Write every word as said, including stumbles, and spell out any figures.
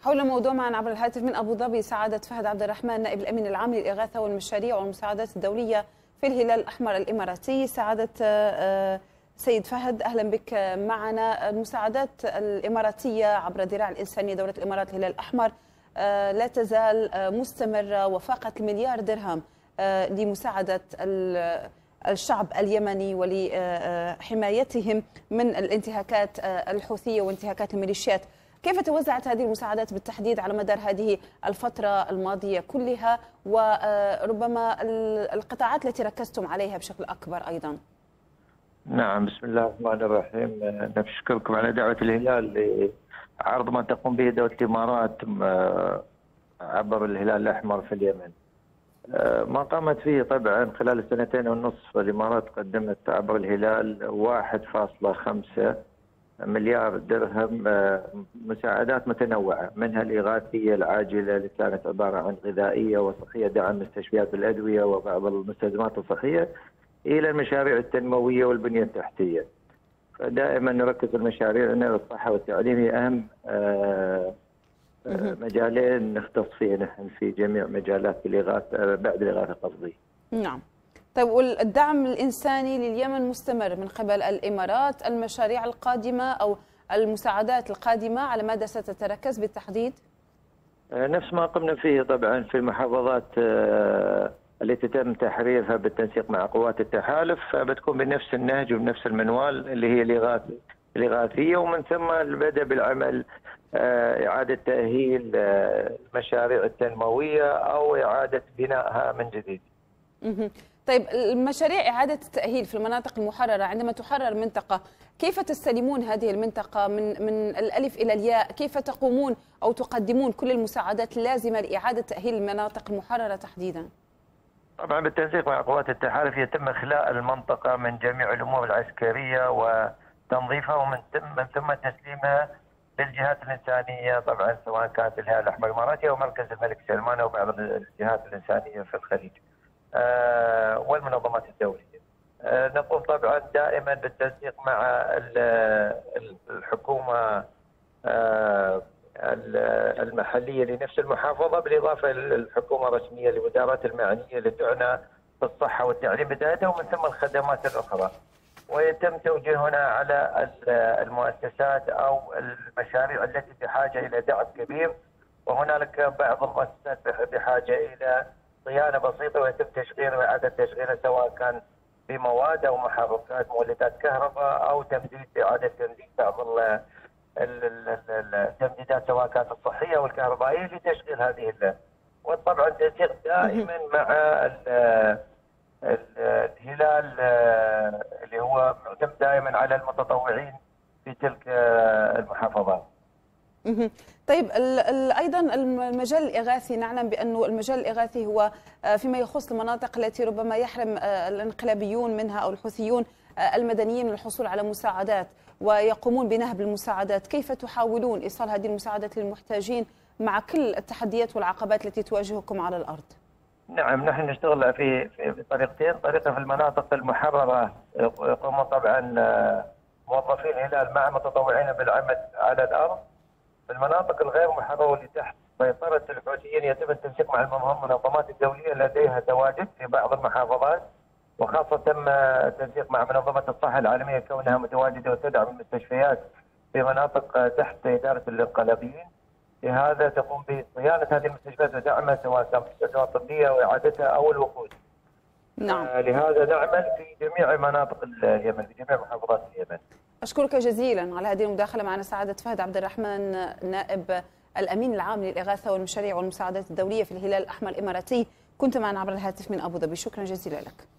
حول الموضوع معنا عبر الهاتف من أبو ظبي سعادة فهد عبد الرحمن نائب الأمين العام للإغاثة والمشاريع والمساعدات الدولية في الهلال الأحمر الإماراتي. سعادة سيد فهد، أهلا بك معنا. المساعدات الإماراتية عبر ذراع الإنسانية دولة الإمارات الهلال الأحمر لا تزال مستمرة، وفاقت المليار درهم لمساعدة الشعب اليمني ولحمايتهم من الانتهاكات الحوثية وانتهاكات الميليشيات. كيف توزعت هذه المساعدات بالتحديد على مدار هذه الفترة الماضية كلها، وربما القطاعات التي ركزتم عليها بشكل أكبر أيضا؟ نعم، بسم الله الرحمن الرحيم. نشكركم على دعوة الهلال لعرض ما تقوم به دولة الإمارات عبر الهلال الأحمر في اليمن. ما قامت فيه طبعا خلال السنتين والنصف الإمارات قدمت عبر الهلال واحد فاصلة خمسة مليار درهم مساعدات متنوعة، منها الإغاثية العاجلة اللي كانت عبارة عن غذائية وصحية، دعم مستشفيات الأدوية وبعض المستلزمات الصحية، إلى المشاريع التنموية والبنية التحتية. فدائما نركز المشاريع أن الصحة والتعليم هي أهم مجالين نختص فيه نحن في جميع مجالات الإغاثة بعد الإغاثة قصدي. نعم. طيب، والدعم الإنساني لليمن مستمر من قبل الإمارات، المشاريع القادمة أو المساعدات القادمة على ماذا ستتركز بالتحديد؟ نفس ما قمنا فيه طبعا في المحافظات التي تم تحريرها بالتنسيق مع قوات التحالف، فبتكون بنفس النهج وبنفس المنوال اللي هي الإغاثية، ومن ثم البدء بالعمل إعادة تأهيل المشاريع التنموية أو إعادة بنائها من جديد. طيب، المشاريع إعادة التأهيل في المناطق المحررة، عندما تحرر منطقة كيف تستلمون هذه المنطقة من من الألف إلى الياء؟ كيف تقومون أو تقدمون كل المساعدات اللازمة لإعادة تأهيل المناطق المحررة تحديدا؟ طبعا بالتنسيق مع قوات التحالف يتم إخلاء المنطقة من جميع الأمور العسكرية وتنظيفها، ومن ثم من ثم تسليمها للجهات الإنسانية، طبعا سواء كانت الهلال الأحمر الإماراتي أو مركز الملك سلمان أو بعض الجهات الإنسانية في الخليج آه والمنظمات الدولية. آه نقوم طبعا دائما بالتنسيق مع الحكومة آه المحلية لنفس المحافظة، بالإضافة للحكومة الرسمية للوزارات المعنية اللي تعنى بالصحة والتعليم بداية، ومن ثم الخدمات الأخرى. ويتم توجيهنا على المؤسسات أو المشاريع التي بحاجة إلى دعم كبير، وهنالك بعض المؤسسات بحاجة إلى صيانة بسيطة ويتم تشغيل وإعادة تشغيلها، سواء كان بمواد أو محركات مولدات كهرباء أو تمديد إعادة تمديد بعض التمديدات سواء كانت الصحية أو الكهربائية لتشغيل هذه اللة. وطبعا تنسيق دائما مع الهلال اللي هو معتمد دائما على المتطوعين في تلك المحافظات. طيب، ايضا المجال الاغاثي، نعلم بانه المجال الاغاثي هو فيما يخص المناطق التي ربما يحرم الانقلابيون منها او الحوثيون المدنيين من الحصول على مساعدات ويقومون بنهب المساعدات. كيف تحاولون ايصال هذه المساعدات للمحتاجين مع كل التحديات والعقبات التي تواجهكم على الارض؟ نعم، نحن نشتغل في في طريقتين، طريقه في المناطق المحرره يقومون طبعا موظفين الهلال مع متطوعين بالعمل على الارض. في المناطق الغير محرره واللي تحت سيطره الحوثيين يتم التنسيق مع المنظمات الدوليه لديها تواجد في بعض المحافظات، وخاصه تم التنسيق مع منظمه الصحه العالميه كونها متواجده وتدعم المستشفيات في مناطق تحت اداره الانقلابيين. لهذا تقوم بصيانه هذه المستشفيات ودعمها سواء كانت مستشفيات طبيه واعادتها او الوقود. نعم. آه لهذا نعمل في جميع مناطق اليمن، في جميع محافظات اليمن. أشكرك جزيلا على هذه المداخلة معنا سعادة فهد عبد الرحمن نائب الأمين العام للإغاثة والمشاريع والمساعدات الدولية في الهلال الأحمر الإماراتي، كنت معنا عبر الهاتف من أبو ظبي. شكرا جزيلا لك.